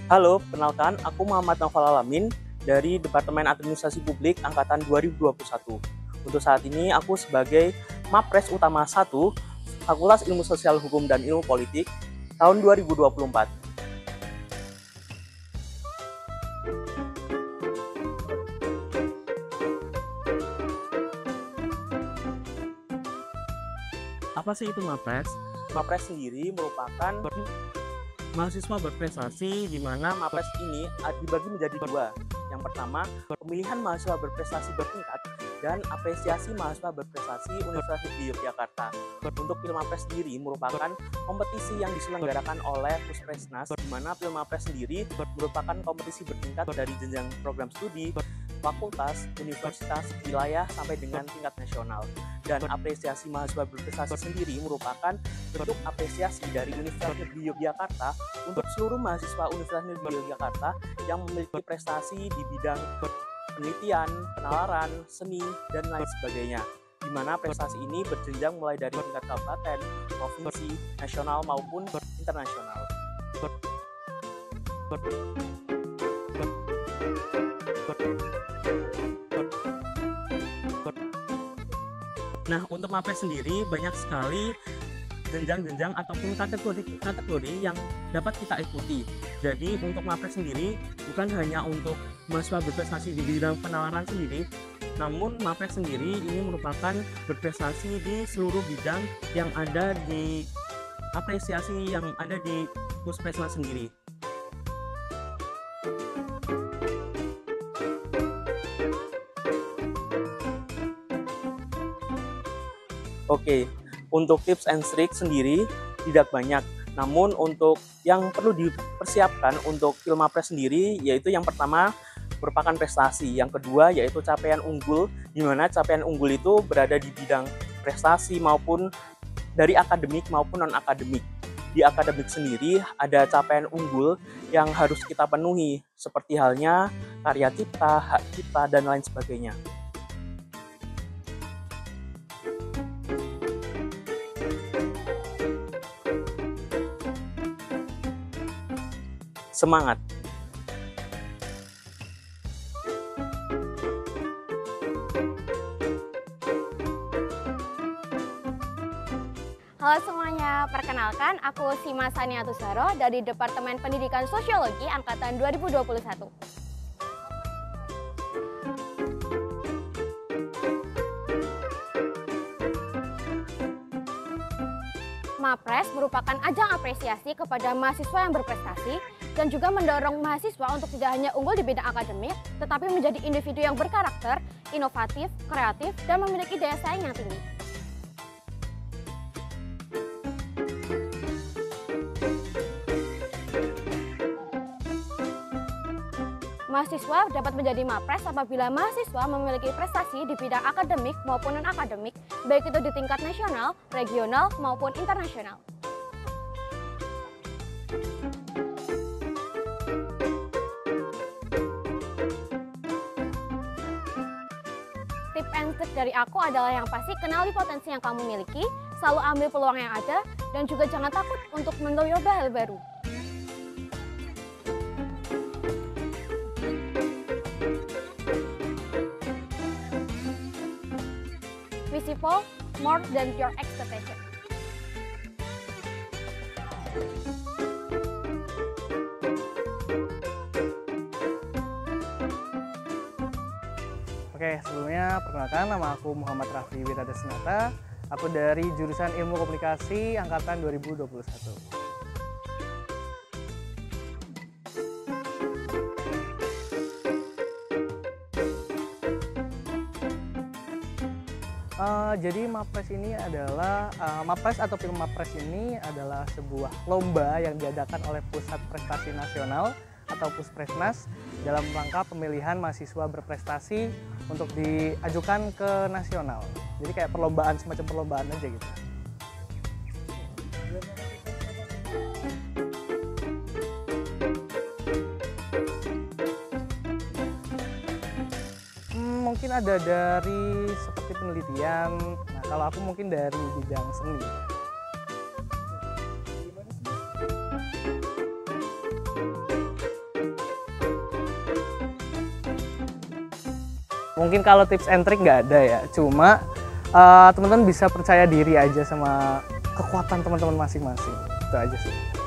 Halo, perkenalkan aku Muhammad Naufal Alamin dari Departemen Administrasi Publik Angkatan 2021. Untuk saat ini aku sebagai Mapres Utama 1 Fakultas Ilmu Sosial Hukum dan Ilmu Politik tahun 2024. Apa sih itu Mapres? Mapres sendiri merupakan Mahasiswa berprestasi di mana Mapres ini dibagi menjadi dua. Yang pertama, pemilihan mahasiswa berprestasi bertingkat dan apresiasi mahasiswa berprestasi Universitas Negeri Yogyakarta. Untuk Pilmapres sendiri merupakan kompetisi yang diselenggarakan oleh Puspresnas, di mana Pilmapres sendiri merupakan kompetisi bertingkat dari jenjang program studi, fakultas, universitas, wilayah, sampai dengan tingkat nasional. Dan apresiasi mahasiswa berprestasi sendiri merupakan bentuk apresiasi dari Universitas Negeri Yogyakarta untuk seluruh mahasiswa Universitas Negeri Yogyakarta yang memiliki prestasi di bidang penelitian, penalaran, seni, dan lain sebagainya. Di mana prestasi ini berjenjang mulai dari tingkat kabupaten, provinsi, nasional maupun internasional. Nah, untuk Mapres sendiri banyak sekali jenjang-jenjang ataupun kategori yang dapat kita ikuti. Jadi untuk Mapres sendiri bukan hanya untuk mahasiswa berprestasi di bidang penalaran sendiri, namun Mapres sendiri ini merupakan berprestasi di seluruh bidang yang ada di apresiasi yang ada di Puspresnas sendiri. Oke, untuk tips and tricks sendiri tidak banyak. Namun untuk yang perlu dipersiapkan untuk Pilmapres sendiri yaitu yang pertama merupakan prestasi, yang kedua yaitu capaian unggul, di mana capaian unggul itu berada di bidang prestasi maupun dari akademik maupun non-akademik. Di akademik sendiri ada capaian unggul yang harus kita penuhi seperti halnya karya cipta, hak cipta, dan lain sebagainya. Semangat! Halo semuanya, perkenalkan aku Sima Sania Tusaro dari Departemen Pendidikan Sosiologi Angkatan 2021. Mapres merupakan ajang apresiasi kepada mahasiswa yang berprestasi dan juga mendorong mahasiswa untuk tidak hanya unggul di bidang akademik, tetapi menjadi individu yang berkarakter, inovatif, kreatif, dan memiliki daya saing yang tinggi. Mahasiswa dapat menjadi Mapres apabila mahasiswa memiliki prestasi di bidang akademik maupun non-akademik, baik itu di tingkat nasional, regional, maupun internasional. Tip and trick dari aku adalah yang pasti kenali potensi yang kamu miliki, selalu ambil peluang yang ada, dan juga jangan takut untuk mencoba hal baru. Visible more than your expectation. Oke, sebelumnya perkenalkan nama aku Muhammad Raffi Wiradasnata. Aku dari jurusan Ilmu Komunikasi angkatan 2021. Jadi Mapres ini adalah Mapres atau Pilmapres ini adalah sebuah lomba yang diadakan oleh Pusat Prestasi Nasional atau Puspresnas dalam rangka pemilihan mahasiswa berprestasi untuk diajukan ke nasional. Jadi kayak perlombaan, semacam perlombaan aja gitu. Mungkin ada dari seperti penelitian. Nah, kalau aku mungkin dari bidang seni. Mungkin kalau tips and trick nggak ada ya, cuma teman-teman bisa percaya diri aja sama kekuatan teman-teman masing-masing. Itu aja sih.